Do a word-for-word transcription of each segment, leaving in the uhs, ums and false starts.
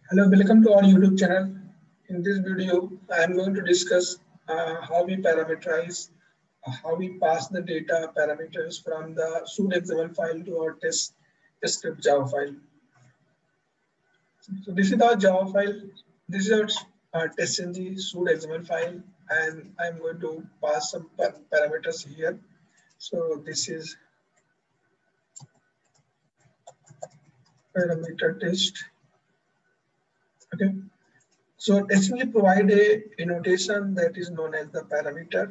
Hello, welcome to our YouTube channel. In this video, I am going to discuss uh, how we parameterize, uh, how we pass the data parameters from the suit X M L file to our test, test script Java file. So this is our Java file. This is our uh, testng suit X M L file, and I am going to pass some par parameters here. So this is parameter test. Okay. So testng provide a, a notation that is known as the parameter.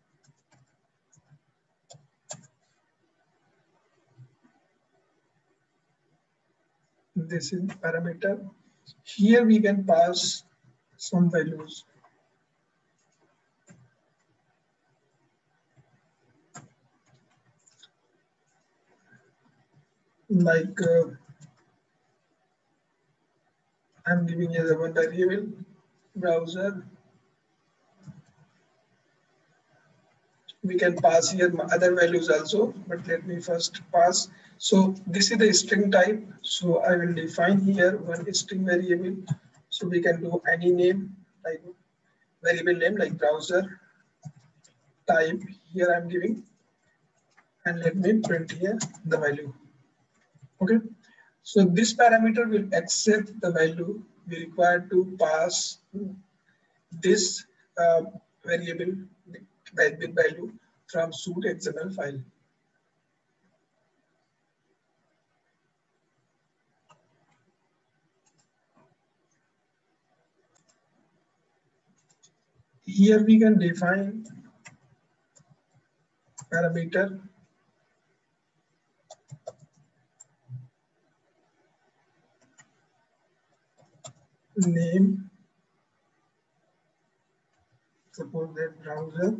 This is parameter. Here we can pass some values. Like uh, I'm giving you the one variable browser. We can pass here other values also, but let me first pass. So this is the string type. So I will define here one string variable. So we can do any name, like variable name like browser type. Here I'm giving, and let me print here the value. Okay. So this parameter will accept the value we require to pass this uh, variable with value from suit X M L file. Here we can define parameter name, suppose that browser,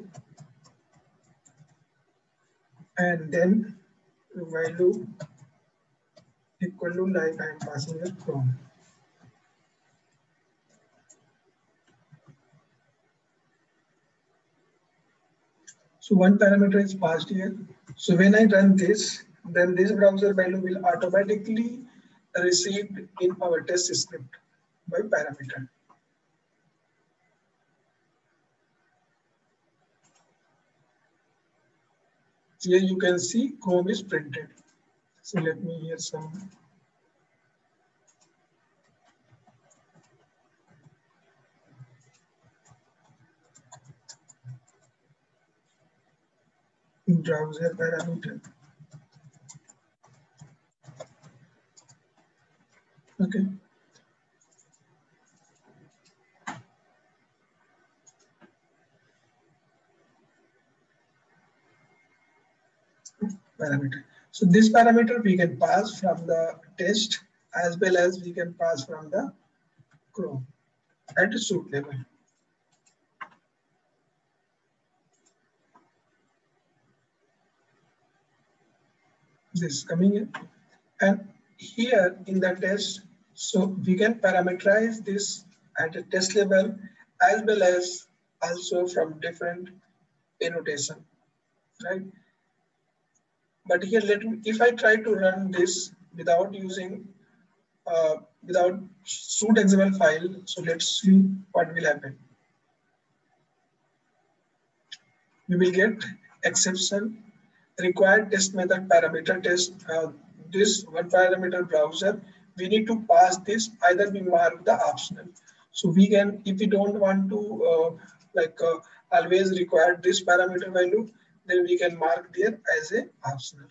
and then value equal to like I am passing a Chrome. So one parameter is passed here. So when I run this, then this browser value will automatically received in our test script by parameter. Here you can see Chrome is printed. So let me hear some. Browser parameter. Okay. Parameter. So this parameter we can pass from the test as well as we can pass from the Chrome at a suit level. This is coming in, and here in the test, so we can parameterize this at a test level as well as also from different annotation, right? But here, let me, if I try to run this without using, uh, without suit X M L file, so let's see what will happen. We will get exception, required test method parameter test. Uh, this one parameter browser, we need to pass this, either we mark the optional. So we can, if we don't want to uh, like uh, always require this parameter value, then we can mark there as a optional.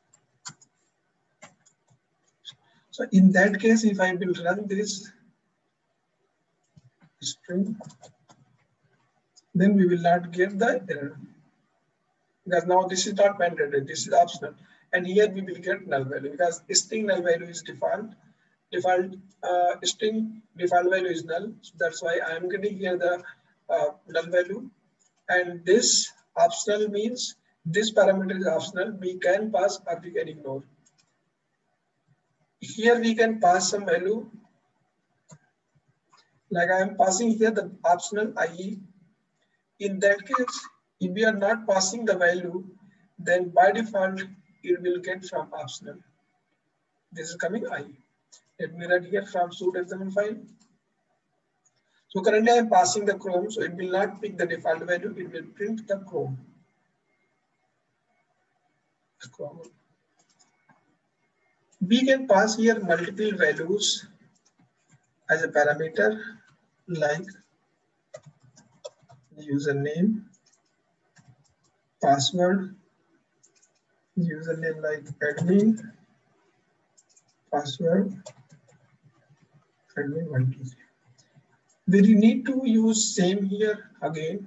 So in that case, if I will run this string, then we will not get the error. Because now this is not mandatory, this is optional. And here we will get null value because string null value is default. Default uh, string default value is null. So that's why I am getting here the uh, null value. And this optional means this parameter is optional. We can pass or we can ignore. Here we can pass some value. Like I am passing here the optional I E. In that case, if we are not passing the value, then by default, it will get from optional. This is coming I E. Let me write here from suite X M L file. So currently I am passing the Chrome, so it will not pick the default value, it will print the Chrome. Chrome. We can pass here multiple values as a parameter, like username, password, username like admin, password, admin one two three. We need to use same here again.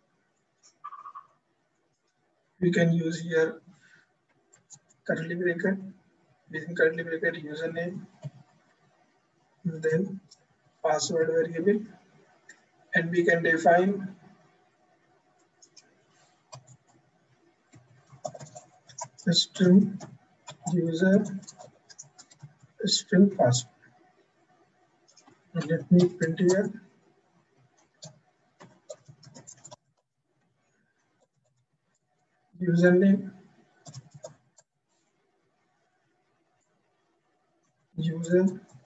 We can use here curly bracket, within curly bracket username, then password variable, and we can define string user string password. Let me print here. Username, user,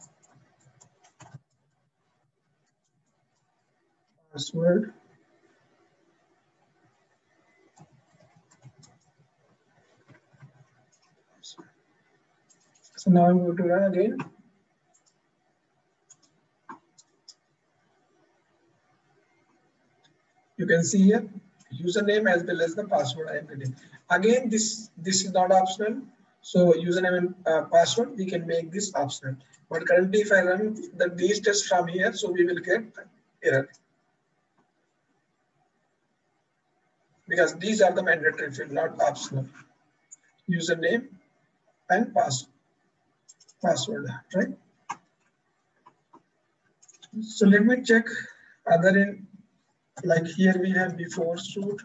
password, so now I'm going to run again. You can see here username as well as the password I am getting. Again, this this is not optional. So username and uh, password, we can make this optional. But currently, if I run the these tests from here, so we will get error, because these are the mandatory field, not optional. Username and pass password, right? So let me check other in, like here we have before suite.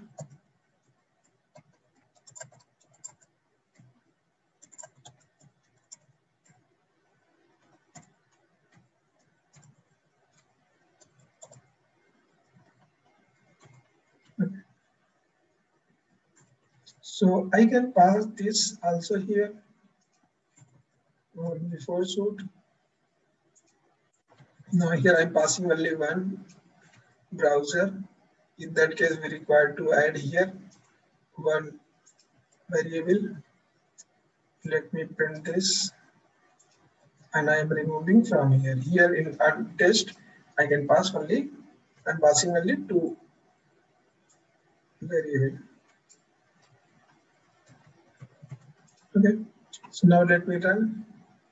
So I can pass this also here, or before suite. Now here I'm passing only one browser. In that case, we require to add here one variable. Let me print this, and I am removing from here. Here in our test, I can pass only, I'm passing only two variable. Okay, so now let me run.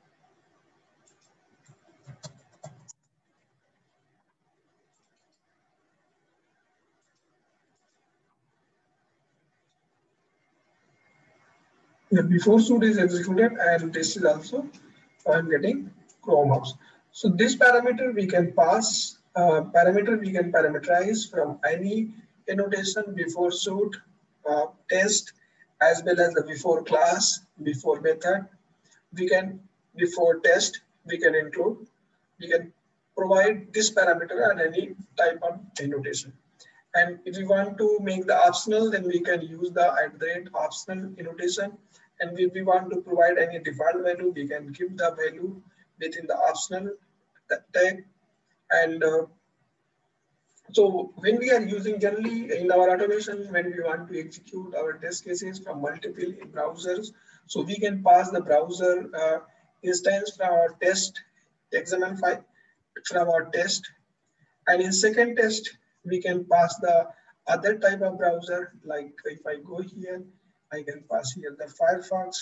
The before suite is executed, and this is also I'm getting Chrome apps. So this parameter we can pass, uh, parameter we can parameterize from any annotation before suite, uh, test, as well as the before class, before method. We can before test we can include, we can provide this parameter and any type of annotation. And if we want to make the optional, then we can use the at the rate optional annotation. And if we want to provide any default value, we can give the value within the optional tag. And uh, so when we are using generally in our automation, when we want to execute our test cases from multiple browsers, so we can pass the browser uh, instance from our test X M L file from our test. And in second test, we can pass the other type of browser. Like if I go here, I can pass here the Firefox.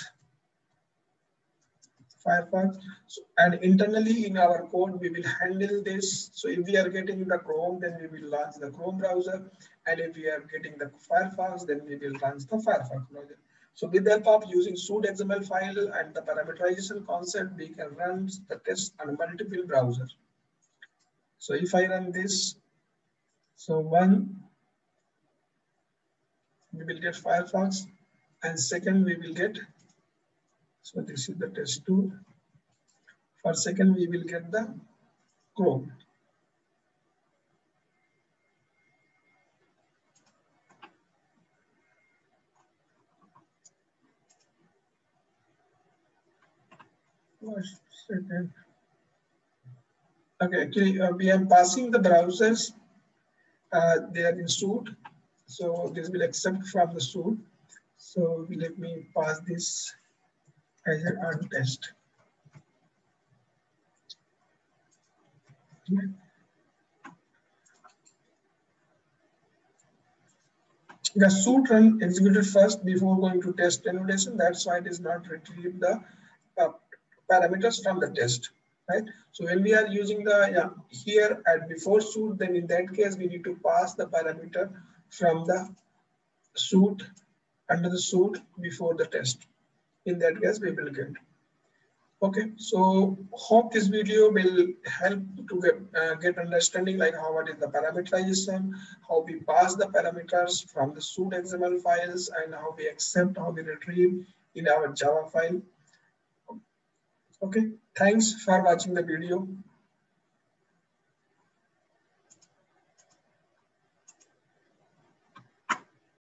Firefox. So, and internally in our code, we will handle this. So if we are getting the Chrome, then we will launch the Chrome browser. And if we are getting the Firefox, then we will launch the Firefox browser. So with the help of using suite X M L file and the parameterization concept, we can run the test on multiple browsers. So if I run this, so one, we will get Firefox, and second we will get, so this is the test two. For second, we will get the Chrome. One second. Okay, actually, uh, we are passing the browsers. Uh, they are in suit, so this will accept from the suit. So let me pass this as an on test. The suit run executed first before going to test annotation. That's why it is not retrieved the uh, parameters from the test, right? So when we are using the yeah, here at before suit, then in that case we need to pass the parameter from the suit under the suit before the test. In that case, we will get. Okay, so hope this video will help to get, uh, get understanding like how what is the parameterization, how we pass the parameters from the suit X M L files, and how we accept, how we retrieve in our Java file. Okay, thanks for watching the video.